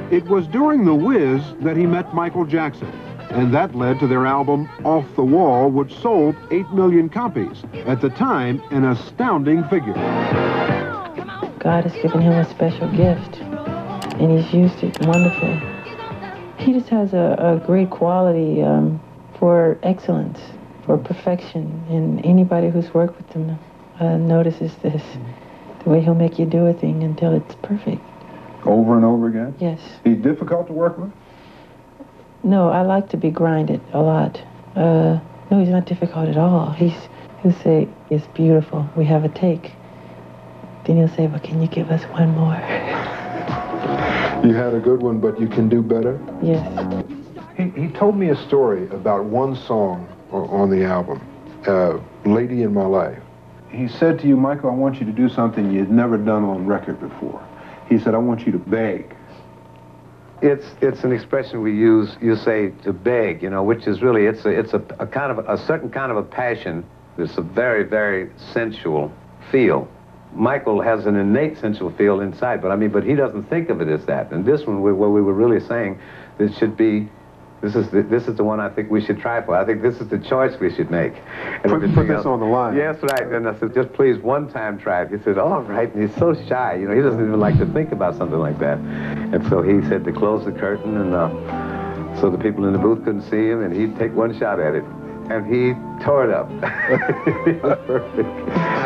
It was during The Wiz that he met Michael Jackson, and that led to their album Off the Wall, which sold 8 million copies. At the time, an astounding figure. God has given him a special gift, and he's used it wonderfully. He just has a great quality for excellence, for perfection, and anybody who's worked with him notices this. The way he'll make you do a thing until it's perfect. Over and over again? Yes. He's difficult to work with? No, I like to be grinded a lot. No, he's not difficult at all. He'll say, it's beautiful, we have a take. Then he'll say, well, can you give us one more? You had a good one, but you can do better? Yes. He told me a story about one song on the album, Lady in My Life. He said to you, Michael, I want you to do something you'd never done on record before. He said, I want you to beg. It's an expression we use, you say, to beg, you know, which is really, it's a kind of, a certain kind of a passion. It's a very, very sensual feel. Michael has an innate sensual feel inside, but he doesn't think of it as that. And this one, where we were really saying, this should be, this is the one I think we should try for. I think this is the choice we should make. And put this on the line. Yes, right. And I said, just please, one time try it. He said, all right. And he's so shy, you know, he doesn't even like to think about something like that. And so he said to close the curtain, and so the people in the booth couldn't see him, and he'd take one shot at it. And he tore it up. It was perfect.